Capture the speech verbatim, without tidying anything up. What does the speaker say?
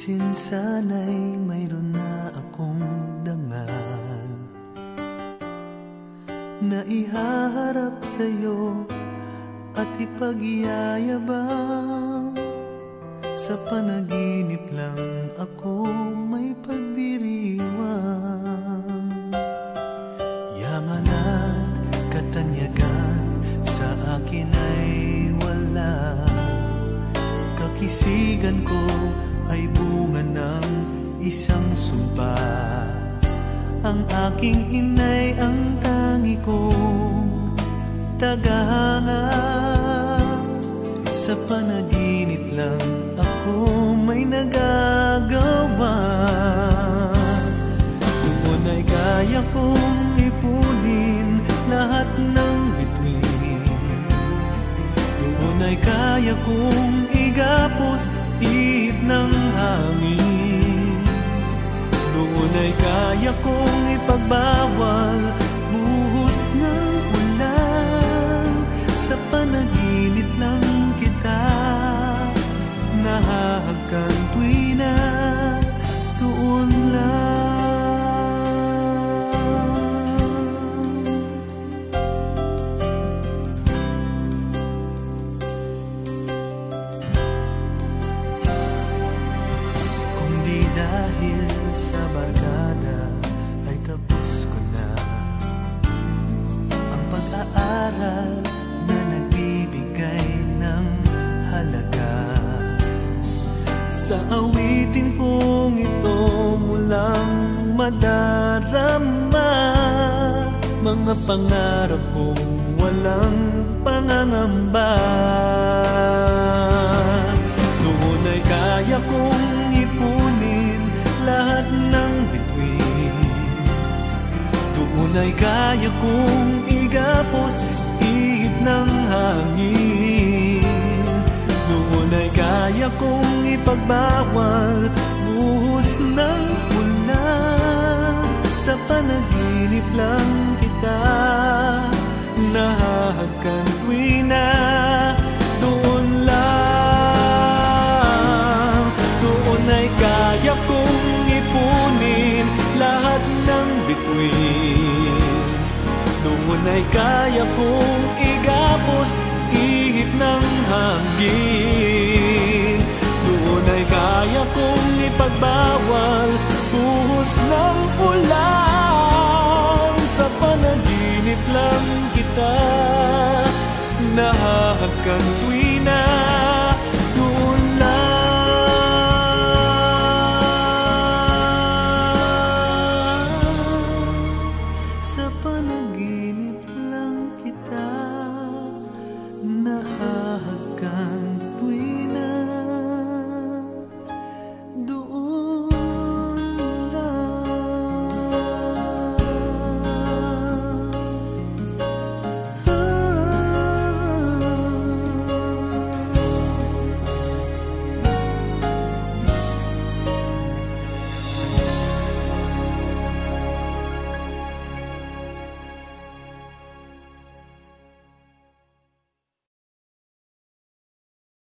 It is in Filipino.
Minsan sana'y mayroon na akong dangal na ihaharap sa'yo at ipag-iyayabang. Sa panaginip lang ako may pagdiriwang. Yaman at katanyagan sa akin ay wala. Kakisigan ko ay bunga ng isang sumpa. Ang aking inay ang tangi kong tagahanga. Sa panaginip lang ako may nagagawa. Doon ay kaya kong ipunin lahat ng bituin. Doon ay kaya kong igapos ihip ng hangin. Doon ay kaya kong ipagbawal buhos ng ulan. Sa panaginip lang kita nahahagkan tuwi na tuon lang. Dahil sa barkada ay tapos ko na ang pag-aaral na nagbibigay ng halaga. Sa awitin kong ito mulang madarama mga pangarap kong walang pangangamba. Noon ay kaya kong ipunin lahat ng bituin. Doon ay kaya kong igapos ihip ng hangin. Doon ay kaya kong ipagbawal buhos ng ulan. Sa panaginip lang kita nahahagkan tuwi na doon lang. Doon ay kaya kong ipunin lahat ng bituin. Doon ay kaya kong igapos ihip ng hangin. Doon ay kaya kong ipagbawal buhos ng ulan. Sa panaginip lang kita nahahagkan tuwi na